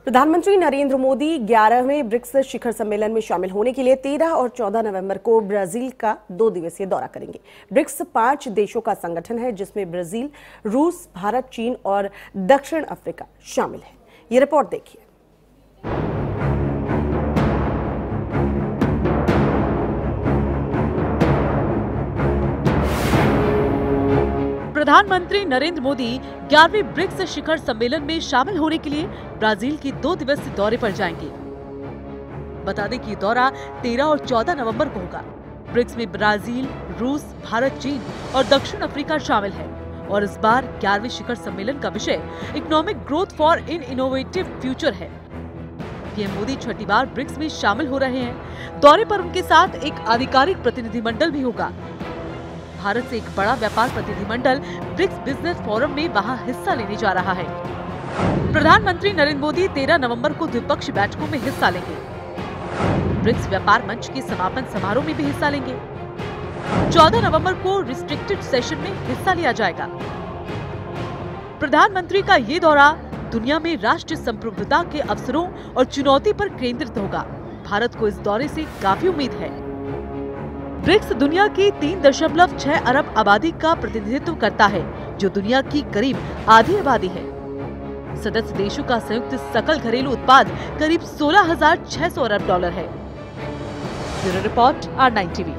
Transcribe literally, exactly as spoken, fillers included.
प्रधानमंत्री नरेंद्र मोदी ग्यारहवें ब्रिक्स शिखर सम्मेलन में शामिल होने के लिए तेरह और चौदह नवंबर को ब्राजील का दो दिवसीय दौरा करेंगे। ब्रिक्स पांच देशों का संगठन है जिसमें ब्राजील, रूस, भारत, चीन और दक्षिण अफ्रीका शामिल है। ये रिपोर्ट देखिए। प्रधानमंत्री नरेंद्र मोदी ग्यारहवें ब्रिक्स शिखर सम्मेलन में शामिल होने के लिए ब्राजील के दो दिवसीय दौरे पर जाएंगे। बता दें कि दौरा तेरह और चौदह नवंबर को होगा। ब्रिक्स में ब्राजील, रूस, भारत, चीन और दक्षिण अफ्रीका शामिल है और इस बार ग्यारहवें शिखर सम्मेलन का विषय economic growth for in innovative future है। पीएम मोदी छठी बार ब्रिक्स में शामिल हो रहे हैं। दौरे पर उनके साथ एक आधिकारिक प्रतिनिधिमंडल भी होगा। भारत से एक बड़ा व्यापार प्रतिनिधिमंडल ब्रिक्स बिजनेस फोरम में वहां हिस्सा लेने जा रहा है। प्रधानमंत्री नरेंद्र मोदी तेरह नवंबर को द्विपक्षीय बैठकों में हिस्सा लेंगे। ब्रिक्स व्यापार मंच के समापन समारोह में भी हिस्सा लेंगे। चौदह नवंबर को रिस्ट्रिक्टेड सेशन में हिस्सा लिया जाएगा। प्रधानमंत्री का ये दौरा दुनिया में राष्ट्रीय संप्रभुता के अवसरों और चुनौती पर केंद्रित होगा। भारत को इस दौरे से काफी उम्मीद है। ब्रिक्स दुनिया की तीन दशमलव छह अरब आबादी का प्रतिनिधित्व करता है, जो दुनिया की करीब आधी आबादी है। सदस्य देशों का संयुक्त सकल घरेलू उत्पाद करीब सोलह हजार छह सौ अरब डॉलर है। Bureau report R nine TV.